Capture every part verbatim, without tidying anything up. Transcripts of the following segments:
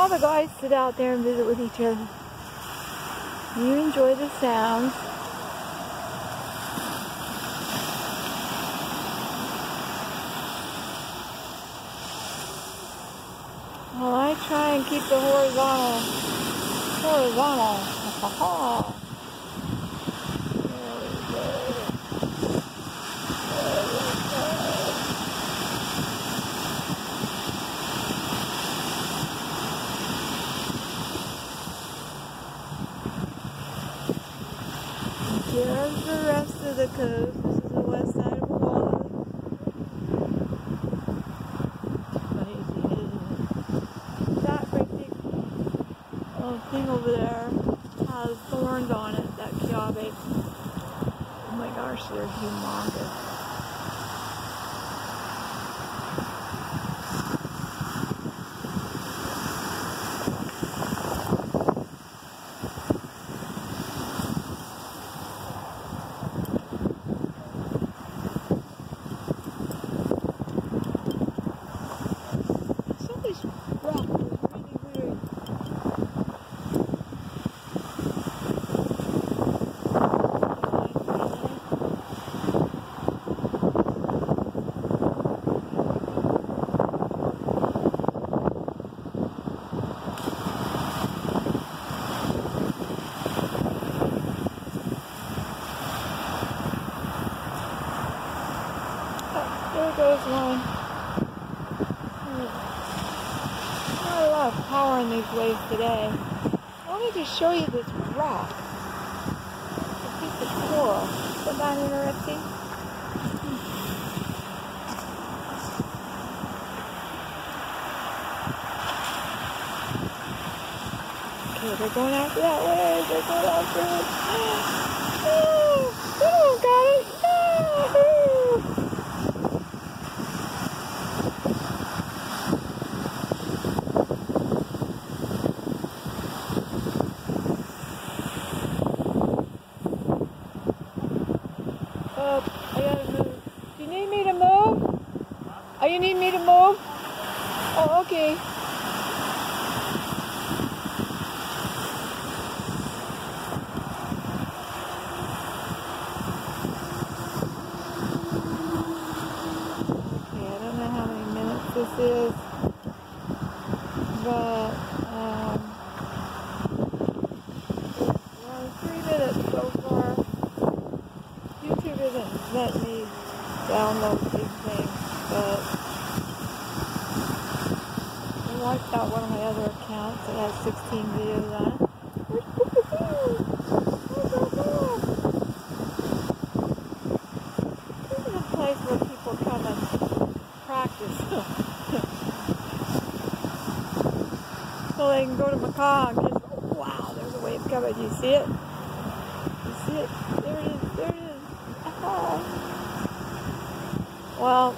all the guys sit out there and visit with each other. You enjoy the sounds. Well, I try and keep the horizontal, horizontal. Ha ha. Here's the rest of the cove. This is the west side of Oahu. That great big little thing over there has thorns on it, that kiawe. Oh my gosh, they're humongous. There goes one. Not a lot of power in these waves today. I wanted to show you this rock. It's a piece of coral. Isn't that interesting? Okay, they're going after that wave. They're going after it. Oh, oh, got it. Yahoo! Oh, I gotta move. Do you need me to move? Oh, you need me to move? Oh, okay. Okay, I don't know how many minutes this is, but, um, well, three minutes so far. YouTube isn't letting me download these things, but I wiped out one of my other accounts that has sixteen videos on it. This is a place where people come and practice. So they can go to Macau and get, oh wow, there's a wave coming. Do you see it? You see it? There it is, there it is. Well,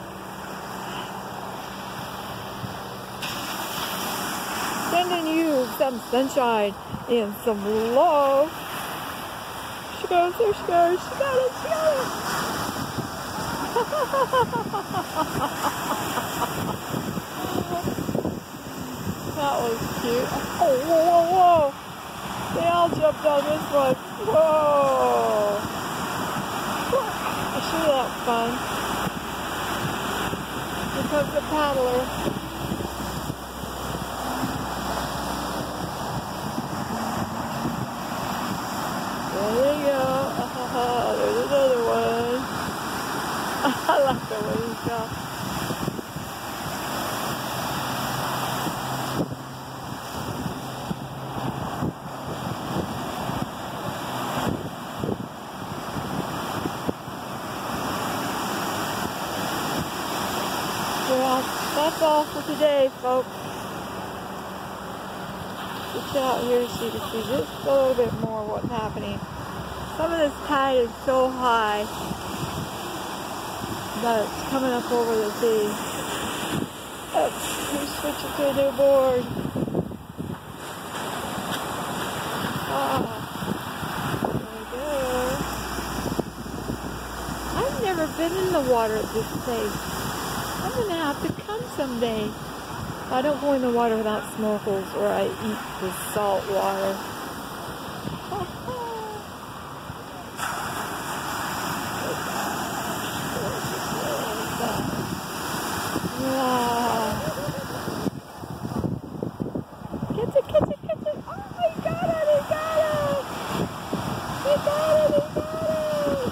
sending you some sunshine and some love. She goes, there she goes, she got it, she got it. That was cute. Oh, whoa, whoa, whoa. They all jumped on this one. Whoa. Sure, that's fun. Here comes the paddler. There you go. Uh, there's another one. I like the way he's got. Well, that's all for today, folks. Just out here so you can see just a little bit more what's happening. Some of this tide is so high that it's coming up over the sea. Oops, we switch it to a new board. Ah, there we go. I've never been in the water at this place. I'm gonna have to come someday. I don't go in the water without snorkels or I eat the salt water. Wow. Catch it, catch it, catch it. Oh, he got it, he got it. He got it, he got it.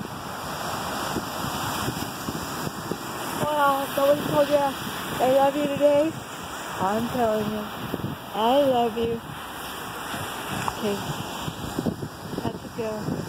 Wow, somebody told you I love you today? I'm telling you, I love you. Okay, that's a go.